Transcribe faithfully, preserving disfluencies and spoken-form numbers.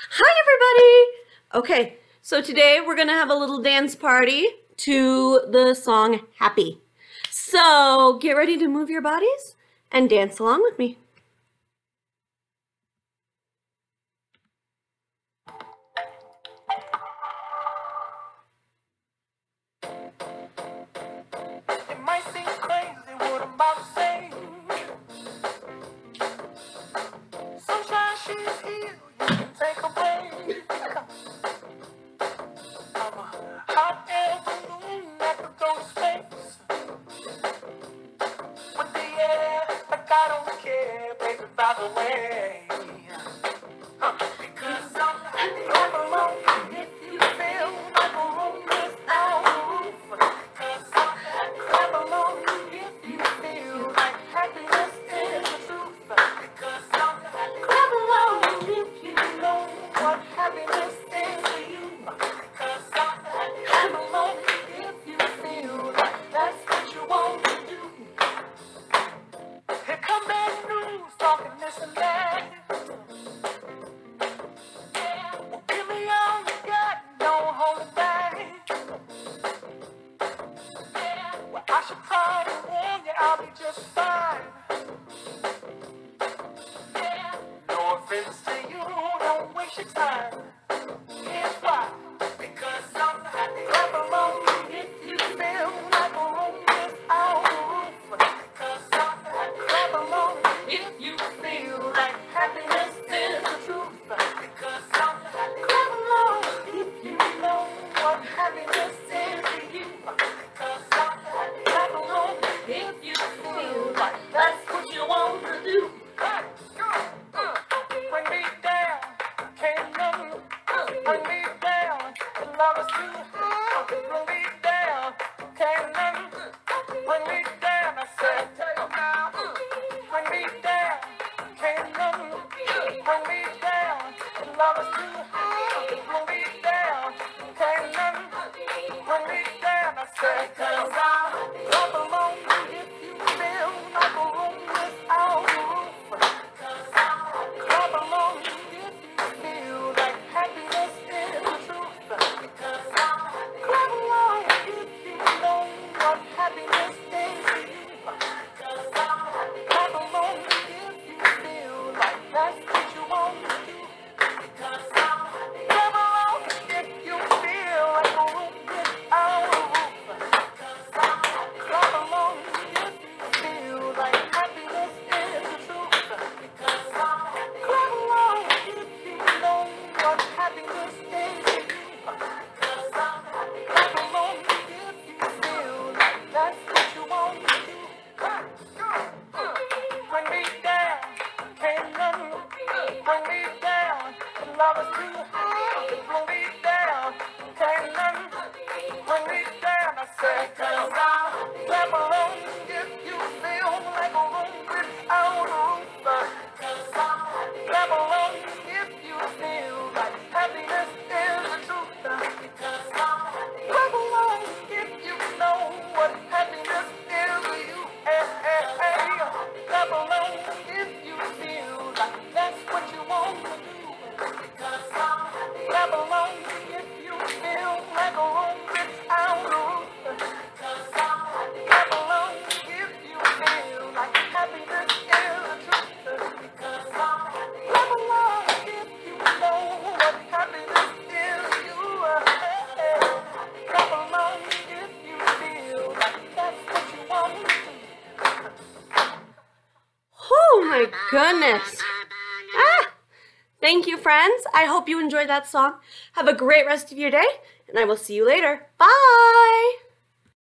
Hi, everybody. Okay, so today we're gonna have a little dance party to the song Happy. So get ready to move your bodies and dance along with me. It might seem crazy what I'm about to say. Sunshine, she's here, you can take a break. I'm a hot air balloon that could go to space. With the air, like I don't care, baby, by the way. Huh. Because I'm happy, I'm alone. If you feel like a room without a roof. Because I'm happy, I'm alone. If you feel like happiness is the truth. Because I'm happy, I'm alone. If you know what happiness is to you. Because I'm happy, I'm alone. If you feel like that's what you want to do. Here come bad news, talking this and that. Yeah, well, give me all you got, don't hold it back. Yeah, well, I should probably warn you, I'll be just fine. Yeah, no offense to you, don't waste your time. Here's why. Because I'm happy, clap along if you feel like a room without a roof. Because I'm happy, clap along if you feel like happiness is the truth. Because I'm happy, clap along if you know what happiness is to you. Because I'm happy, clap along if you feel like that's what you want to do. Hey, go, uh, bring me down, can't nothing bring me down. The love is too high. Bring me down, can't nothing bring me down. I said, take now. Bring me down, can't nothing bring me down. The love is too high. Bring me down, can't nothing bring me down. I said, cause I'm clap along if you feel like a room without a roof. Cause I'm clap along if you feel like happiness is the truth. Because I'm clap along if you know what happiness is to you. Because I'm clap along if you feel like that's what you want to do. Because I'm clap along if you feel like a room without a roof. Because I'm clap along if you feel like happiness is the truth. Because I'm clap along if you know what happiness is to you. Because I'm clap along if you feel like that's what you want to do. Hey, go, uh, bring me down, can't nothing bring me down. The love is too high, bring me down, can't nothing bring me down. I said, cause I'm clap along if you feel like a room without a roof. Cause I'm clap along if you feel like happiness is the truth. Because I'm clap along if you know what happiness is to you. Hey, hey, hey. Clap along if you feel like that's what you want to do. Because I'm clap along if you feel like a room without a roof. Because I'm clap along if you feel like happiness is the truth. Because I'm clap along if you know what happiness is to you. Hey, hey. Clap along if you feel like that's what you want to do. Oh my goodness. Ah! Thank you, friends. I hope you enjoyed that song. Have a great rest of your day, and I will see you later. Bye!